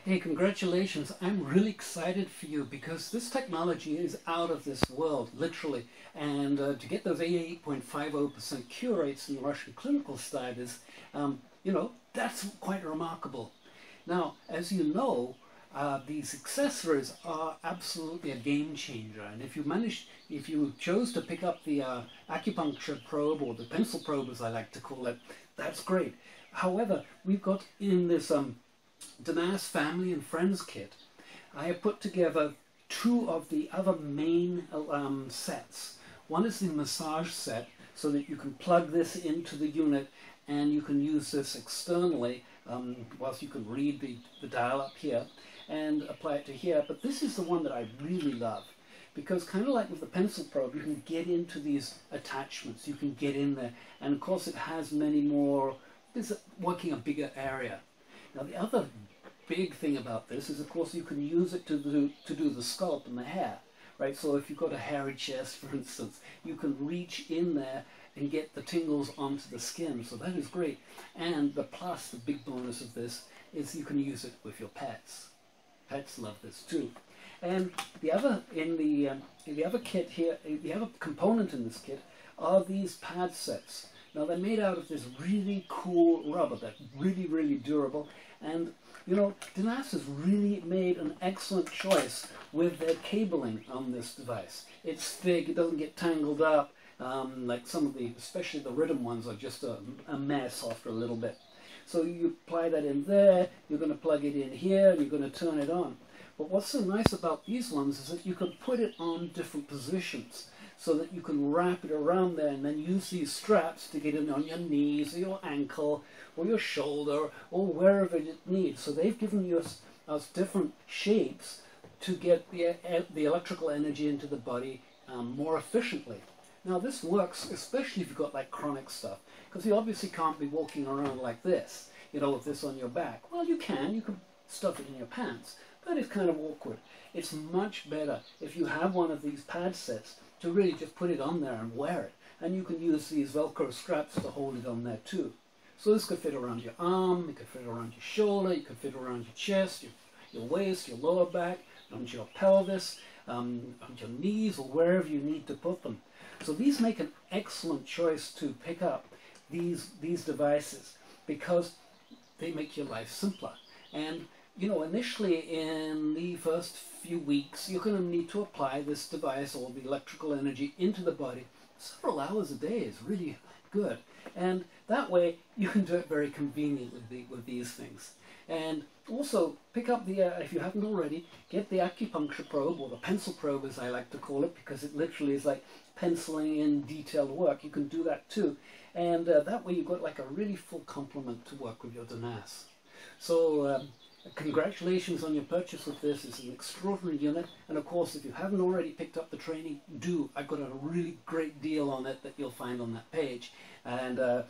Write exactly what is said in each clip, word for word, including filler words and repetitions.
Hey, congratulations. I'm really excited for you because this technology is out of this world, literally. And uh, to get those eighty-eight point five zero percent cure rates in the Russian clinical studies, um, you know, that's quite remarkable. Now, as you know, uh, these accessories are absolutely a game changer. And if you manage, if you chose to pick up the uh, acupuncture probe, or the pencil probe as I like to call it, that's great. However, we've got in this um, DENAS Family and Friends kit, I have put together two of the other main um, sets. One is the massage set, so that you can plug this into the unit and you can use this externally, um, whilst you can read the, the dial up here and apply it to here. But this is the one that I really love, because kind of like with the pencil probe, you can get into these attachments, you can get in there, and of course it has many more, it's working a bigger area. Now the other big thing about this is, of course, you can use it to do, to do the scalp and the hair, right? So if you've got a hairy chest, for instance, you can reach in there and get the tingles onto the skin, so that is great. And the plus, the big bonus of this, is you can use it with your pets. Pets love this too. And the other, in the, um, in the other kit here, the other component in this kit are these pad sets. Now they're made out of this really cool rubber that's really, really durable. And, you know, DENAS has really made an excellent choice with their cabling on this device. It's thick, it doesn't get tangled up, um, like some of the, especially the Rhythm ones, are just a, a mess after a little bit. So you apply that in there, you're going to plug it in here, and you're going to turn it on. But what's so nice about these ones is that you can put it on different positions, so that you can wrap it around there and then use these straps to get it on your knees or your ankle or your shoulder or wherever it needs. So they've given you us, us different shapes to get the, the electrical energy into the body um, more efficiently. Now this works especially if you've got like chronic stuff, because you obviously can't be walking around like this, you know, with this on your back. Well, you can, you can stuff it in your pants, but it's kind of awkward. It's much better if you have one of these pad sets to really just put it on there and wear it. And you can use these Velcro straps to hold it on there too. So this could fit around your arm, it could fit around your shoulder, it could fit around your chest, your, your waist, your lower back, onto your pelvis, um, on your knees, or wherever you need to put them. So these make an excellent choice to pick up these, these devices, because they make your life simpler. And you know, initially in the first few weeks, you're going to need to apply this device, or the electrical energy, into the body. Several hours a day is really good. And that way, you can do it very conveniently with, the, with these things. And also, pick up the, uh, if you haven't already, get the acupuncture probe, or the pencil probe as I like to call it, because it literally is like penciling in detailed work. You can do that too. And uh, that way you've got like a really full complement to work with your DENAS. So, um, congratulations on your purchase of this. It's an extraordinary unit, and of course if you haven't already picked up the training, do. I've got a really great deal on it that you'll find on that page, and uh,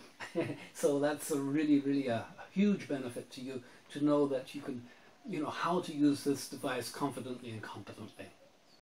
so that's a really really a huge benefit to you, to know that you can, you know, how to use this device confidently and competently.